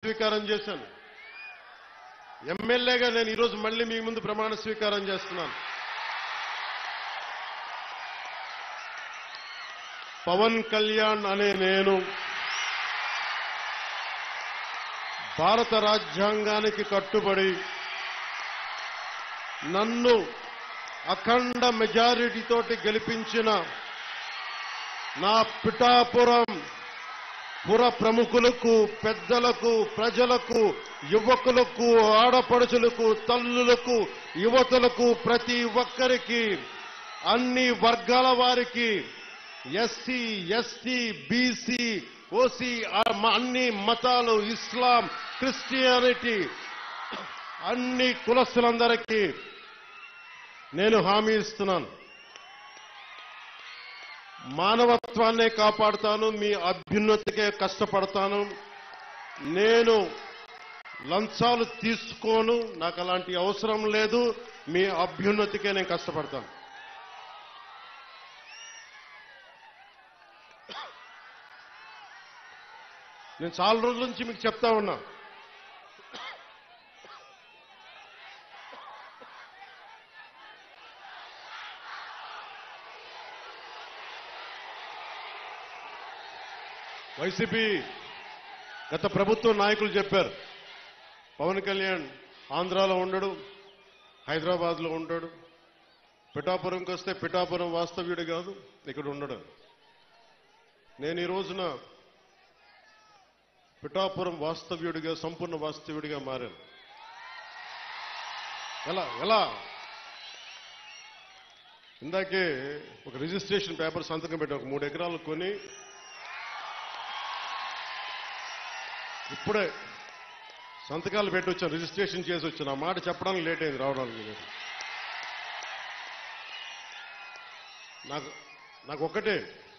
స్వీకారం చేశాను. ఎమ్మెల్యేగా నేను ఈరోజు మళ్ళీ మీ ముందు ప్రమాణ స్వీకారం చేస్తున్నాను. పవన్ కళ్యాణ్ అనే నేను భారత రాజ్యాంగానికి కట్టుబడి నన్ను అఖండ మెజారిటీతోటి గెలిపించిన నా పిఠాపురం పుర ప్రముఖులకు, పెద్దలకు, ప్రజలకు, యువకులకు, ఆడపడుచులకు, తల్లులకు, యువతులకు, ప్రతి ఒక్కరికి, అన్ని వర్గాల వారికి, ఎస్సీ, ఎస్టీ, బీసీ, ఓసీ, అన్ని మతాలు, ఇస్లాం, క్రిస్టియానిటీ, అన్ని కులస్తులందరికీ నేను హామీ ఇస్తున్నాను. మానవత్వాన్నే కాపాడుతాను, మీ అభ్యున్నతికే కష్టపడతాను. నేను లంచాలు తీసుకోను, నాకు అలాంటి అవసరం లేదు. మీ అభ్యున్నతికే నేను కష్టపడతాను. నేను చాలా రోజుల నుంచి మీకు చెప్తా ఉన్నా, వైసీపీ గత ప్రభుత్వ నాయకులు చెప్పారు, పవన్ కళ్యాణ్ ఆంధ్రాలో ఉండడు, హైదరాబాద్లో ఉంటాడు, పిఠాపురంకి వస్తే పిఠాపురం వాస్తవ్యుడు కాదు, ఇక్కడ ఉండడు. నేను ఈ రోజున పిఠాపురం వాస్తవ్యుడిగా, సంపూర్ణ వాస్తవ్యుడిగా మారాను. ఎలా ఇందాకే ఒక రిజిస్ట్రేషన్ పేపర్ సంతకం పెట్టి ఒక 3 ఎకరాలు కొని ఇప్పుడే సంతకాలు పెట్టి వచ్చాను, రిజిస్ట్రేషన్ చేసి వచ్చాను. ఆ మాట చెప్పడానికి లేట్ అయింది రావడానికి. నాకు ఒక్కటే,